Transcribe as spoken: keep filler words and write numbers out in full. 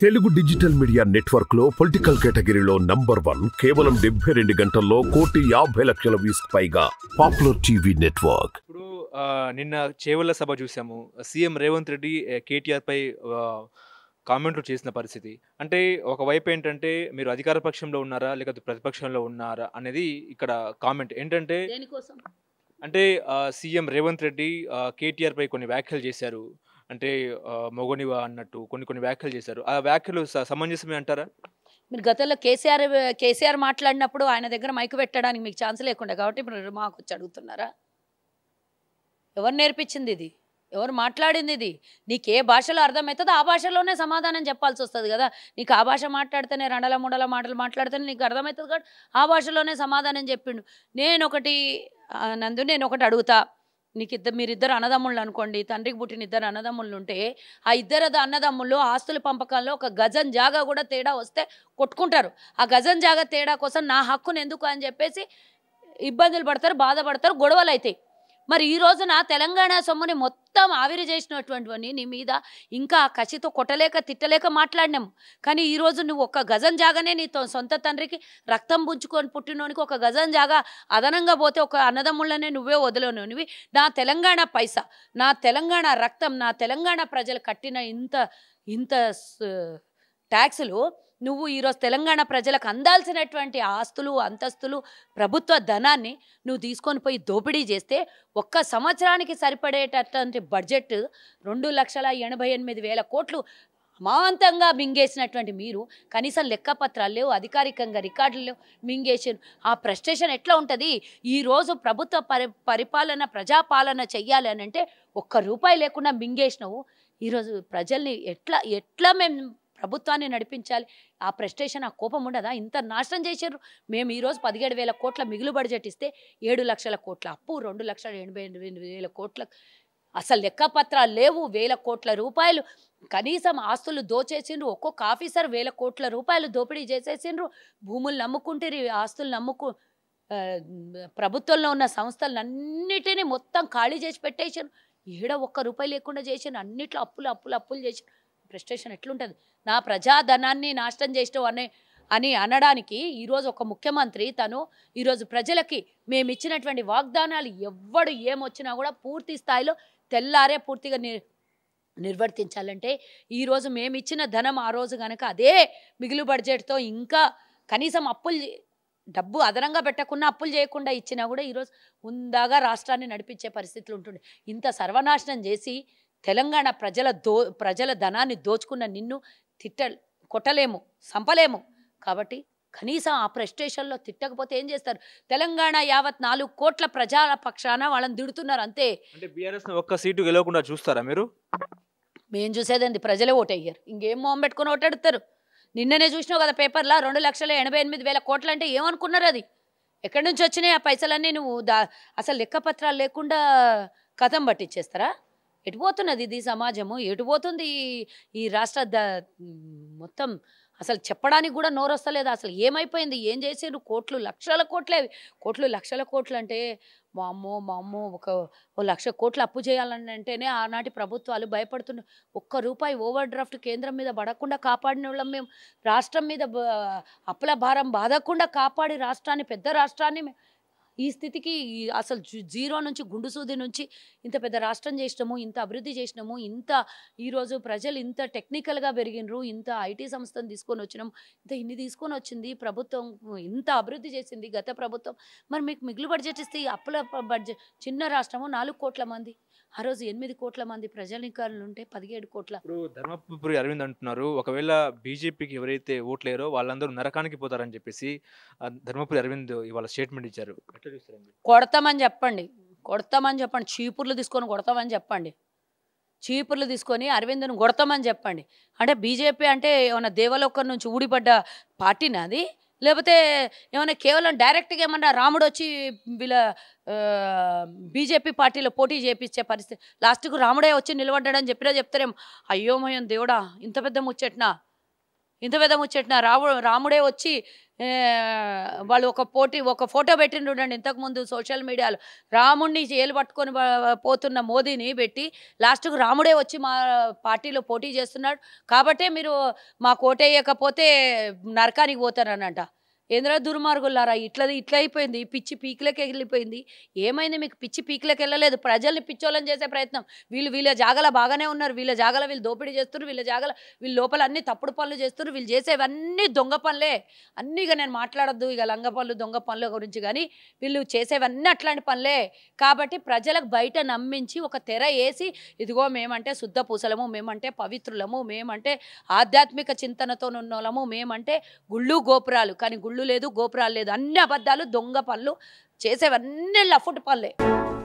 Telugu digital media network లో political కేటగిరీలో number one కేవలం డెబ్బై రెండు గంటల్లో కోటి యాభై లక్షల వ్యూస్ పైగా పాపులర్ టీవీ నెట్వర్క్. ఇప్పుడు నిన్న చేవెళ్ల సభ చూసాము. సీఎం రేవంత్ రెడ్డి కేటీఆర్ పై కామెంట్లు చేసిన పరిస్థితి. అంటే ఒకవైపు ఏంటంటే మీరు అధికార పక్షంలో ఉన్నారా లేకపోతే ప్రతిపక్షంలో ఉన్నారా అనేది ఇక్కడ కామెంట్ ఏంటంటే, అంటే సీఎం రేవంత్ రెడ్డి కేటీఆర్ పై కొన్ని వ్యాఖ్యలు చేశారు. అంటే మొగనివా అన్నట్టు కొన్ని కొన్ని వ్యాఖ్యలు చేశారు. ఆ వ్యాఖ్యలు సమంజసమే అంటారా? మీరు గతంలో కేసీఆర్ కేసీఆర్ మాట్లాడినప్పుడు ఆయన దగ్గర మైకు పెట్టడానికి మీకు ఛాన్స్ లేకుండా కాబట్టి ఇప్పుడు మాకు వచ్చి అడుగుతున్నారా? ఎవరు నేర్పించింది ఇది? ఎవరు మాట్లాడింది ఇది? నీకు ఏ భాషలో అర్థమవుతుందో ఆ భాషలోనే సమాధానం చెప్పాల్సి వస్తుంది కదా. నీకు ఆ భాష మాట్లాడితేనే రండల ముండల మాటలు మాట్లాడితేనే నీకు అర్థమవుతుంది కాబట్టి ఆ భాషలోనే సమాధానం చెప్పిండు. నేను ఒకటి నందు నేను ఒకటి అడుగుతా. నీకు ఇద్దరు మీరిద్దరు అన్నదమ్ముళ్ళు అనుకోండి, తండ్రికి పుట్టిన ఇద్దరు అన్నదమ్ముళ్ళు ఉంటే ఆ ఇద్దరు అన్నదమ్ముళ్ళు ఆస్తుల పంపకాల్లో ఒక గజం జాగా కూడా తేడా వస్తే కొట్టుకుంటారు. ఆ గజం జాగా తేడా కోసం నా హక్కును ఎందుకు అని చెప్పేసి ఇబ్బందులు పడతారు, బాధపడతారు, గొడవలు అవుతాయి. మరి ఈ రోజున తెలంగాణ సొమ్ముని మొత్తం ఆవిరి చేసినటువంటివన్నీ నీ మీద ఇంకా కసితో కొట్టలేక తిట్టలేక మాట్లాడినాము. కానీ ఈరోజు నువ్వు ఒక గజం జాగానే నీ సొంత తండ్రికి రక్తం పుంచుకొని పుట్టినోనికి ఒక గజం జాగా అదనంగా పోతే ఒక అన్నదమ్ముళ్ళనే నువ్వే వదిలేనివి. నా తెలంగాణ పైసా, నా తెలంగాణ రక్తం, నా తెలంగాణ ప్రజలు కట్టిన ఇంత ఇంత ట్యాక్సులు నువ్వు ఈరోజు తెలంగాణ ప్రజలకు అందాల్సినటువంటి ఆస్తులు అంతస్తులు ప్రభుత్వ ధనాన్ని నువ్వు తీసుకొని పోయి దోపిడీ చేస్తే ఒక్క సంవత్సరానికి సరిపడేటటువంటి బడ్జెట్ రెండు లక్షల ఎనభై ఎనిమిది వేల కోట్లు అమాంతంగా మింగేసినటువంటి మీరు కనీసం లెక్కపత్రాలు లేవు, అధికారికంగా రికార్డులు లేవు, మింగేసారు. ఆ ఫ్రస్ట్రేషన్ ఎట్లా ఉంటుంది? ఈరోజు ప్రభుత్వ పరి పరిపాలన ప్రజాపాలన చెయ్యాలి అని అంటే ఒక్క రూపాయి లేకుండా మింగేసినావు. ఈరోజు ప్రజల్ని ఎట్లా ఎట్లా మేము ప్రభుత్వాన్ని నడిపించాలి? ఆ ప్రెస్టేషన్, ఆ కోపం ఉండదా? ఇంత నాశనం చేశారు. మేము ఈరోజు పదిహేడు వేల కోట్ల మిగులు బడ్జెట్ ఇస్తే ఏడు లక్షల కోట్ల అప్పు, రెండు లక్షల ఎనభై ఎనిమిది వేల కోట్ల అసలు లెక్కపత్రాలు లేవు. వేల కోట్ల రూపాయలు కనీసం ఆస్తులు దోచేసిండ్రు. ఒక్కొక్క ఆఫీసర్ వేల కోట్ల రూపాయలు దోపిడీ చేసేసిండ్రు. భూములు నమ్ముకుంటారు, ఆస్తులు నమ్ముకు ప్రభుత్వంలో ఉన్న సంస్థలన్నిటినీ మొత్తం ఖాళీ చేసి పెట్టేసారు. ఏడ ఒక్క రూపాయి లేకుండా చేసారు. అన్నిట్లో అప్పులు అప్పులు అప్పులు చేసారు. ఫ్రస్ట్రేషన్ ఎట్లుంటుంది? నా ప్రజాధనాన్ని నాశనం చేసావు అనే అని అనడానికి ఈరోజు ఒక ముఖ్యమంత్రి తను ఈరోజు ప్రజలకి మేము ఇచ్చినటువంటి వాగ్దానాలు ఎవ్వడు ఏమొచ్చినా కూడా పూర్తి స్థాయిలో తెల్లారే పూర్తిగా నిర్ నిర్వర్తించాలంటే ఈరోజు మేము ఇచ్చిన ధనం ఆ రోజు కనుక అదే మిగులు బడ్జెట్తో ఇంకా కనీసం అప్పులు డబ్బు అదనంగా పెట్టకుండా అప్పులు చేయకుండా ఇచ్చినా కూడా ఈరోజు ఉందాగా రాష్ట్రాన్ని నడిపించే పరిస్థితులు ఉంటుండే. ఇంత సర్వనాశనం చేసి తెలంగాణ ప్రజల దో ప్రజల ధనాన్ని దోచుకున్న నిన్ను తిట్ట కొట్టలేము, సంపలేము. కాబట్టి కనీసం ఆ ప్రెస్టేషన్లో తిట్టకపోతే ఏం చేస్తారు? తెలంగాణ యావత్ నాలుగు కోట్ల ప్రజల పక్షాన వాళ్ళని తిడుతున్నారు అంతే. అంటే బీఆర్ఎస్ ఒక్క సీటు గెలవకుండా చూస్తారా మీరు? మేము చూసేదండి ప్రజలే ఓటయ్యారు. ఇంకేం మొహం పెట్టుకుని ఓటెడతారు? నిన్ననే చూసినావు కదా పేపర్లో రెండు లక్షల ఎనభై ఎనిమిది వేల కోట్లు అంటే ఏమనుకున్నారు? అది ఎక్కడి నుంచి వచ్చినాయి ఆ పైసలన్నీ? నువ్వు దా అసలు లెక్కపత్రాలు లేకుండా కథం పట్టించేస్తారా? ఎటుపోతున్నది ఇది సమాజము? ఎటుపోతుంది ఈ రాష్ట్ర ద మొత్తం? అసలు చెప్పడానికి కూడా నోరొస్తలేదు. అసలు ఏమైపోయింది? ఏం చేసారు? కోట్లు లక్షల కోట్లే. కోట్లు లక్షల కోట్లు అంటే మా అమ్మో మా అమ్మో ఒక ఓ లక్ష కోట్లు అప్పు చేయాలని అంటేనే ఆనాటి ప్రభుత్వాలు భయపడుతున్నాయి. ఒక్క రూపాయి ఓవర్ డ్రాఫ్ట్ కేంద్రం మీద పడకుండా కాపాడిన వాళ్ళం మేము. రాష్ట్రం మీద అప్పుల భారం బాధకుండా కాపాడి రాష్ట్రాన్ని, పెద్ద రాష్ట్రాన్ని ఈ స్థితికి అసలు జీరో నుంచి గుండు సూది నుంచి ఇంత పెద్ద రాష్ట్రం చేసినాము, ఇంత అభివృద్ధి చేసినాము, ఇంత ఈరోజు ప్రజలు ఇంత టెక్నికల్గా పెరిగినరు, ఇంత ఐటీ సంస్థను తీసుకొని వచ్చినాము, ఇంత ఇన్ని తీసుకొని వచ్చింది ప్రభుత్వం, ఇంత అభివృద్ధి చేసింది గత ప్రభుత్వం. మరి మీకు మిగులు బడ్జెట్ ఇస్తే అప్పుల బడ్జెట్, చిన్న రాష్ట్రము నాలుగు కోట్ల మంది, ఆ రోజు ఎనిమిది కోట్ల మంది ప్రజానికారులు ఉంటే పదిహేడు కోట్ల. ఇప్పుడు ధర్మపురి అరవింద్ అంటున్నారు ఒకవేళ బీజేపీకి ఎవరైతే ఓట్లేరో వాళ్ళందరూ నరకానికి పోతారని చెప్పేసి ధర్మపురి అరవింద్ ఇవాళ స్టేట్మెంట్ ఇచ్చారు. కొడతామని చెప్పండి, కొడతామని చెప్పండి, చీపుర్లు తీసుకొని కొడతామని చెప్పండి, చీపుర్లు తీసుకొని అరవింద్ను కొడతామని చెప్పండి. అంటే బీజేపీ అంటే ఏమన్నా దేవలోకం నుంచి ఊడిపడ్డ పార్టీనా అది? లేకపోతే ఏమైనా కేవలం డైరెక్ట్గా ఏమన్నా రాముడు వచ్చి వీళ్ళ బీజేపీ పార్టీలో పోటీ చేయించే పరిస్థితి? లాస్ట్కు రాముడే వచ్చి నిలబడ్డాడని చెప్పినా చెప్తారేమో. అయ్యోమయం దేవుడా, ఇంత పెద్ద ముచ్చట్నా? ఇంత పెద్ద ముచ్చట్న రావు రాముడే వచ్చి వాళ్ళు ఒక పోటీ ఒక ఫోటో పెట్టిండు చూడండి ఇంతకుముందు సోషల్ మీడియాలో, రాముడిని ఏలు పట్టుకొని పోతున్న మోదీని పెట్టి లాస్ట్కు రాముడే వచ్చి మా పార్టీలో పోటీ చేస్తున్నాడు కాబట్టే మీరు మా కోటేయకపోతే నరకానికి పోతారనంట. ఏంద్రా దుర్మార్గులారా, ఇట్లా ఇట్లా అయిపోయింది, పిచ్చి పీకులకి వెళ్ళిపోయింది. ఏమైంది మీకు? పిచ్చి పీకులకి వెళ్ళలేదు, ప్రజల్ని పిచ్చోళ్ళని చేసే ప్రయత్నం. వీళ్ళు వీళ్ళ జాగల బాగానే ఉన్నారు, వీళ్ళ జాగల వీళ్ళు దోపిడీ చేస్తున్నారు, వీళ్ళ జాగల వీళ్ళ లోపల అన్ని తప్పుడు పనులు చేస్తున్నారు, వీళ్ళు చేసేవన్నీ దొంగ పనులే అన్నీ. ఇక నేను మాట్లాడద్దు ఇక లంగ పనులు దొంగ పనుల గురించి, కానీ వీళ్ళు చేసేవన్నీ అట్లాంటి పనులే. కాబట్టి ప్రజలకు బయట నమ్మించి ఒక తెర వేసి, ఇదిగో మేమంటే శుద్ధ పూసలము, మేమంటే పవిత్రులము, మేమంటే ఆధ్యాత్మిక చింతనతో ఉన్నోళ్ళము, మేమంటే గుళ్ళు గోపురాలు, కానీ గుళ్ళు లేదు గోపురాలు లేదు, అన్ని అబద్ధాలు దొంగ పనులు చేసేవన్నీ లఫుట్ పనులే.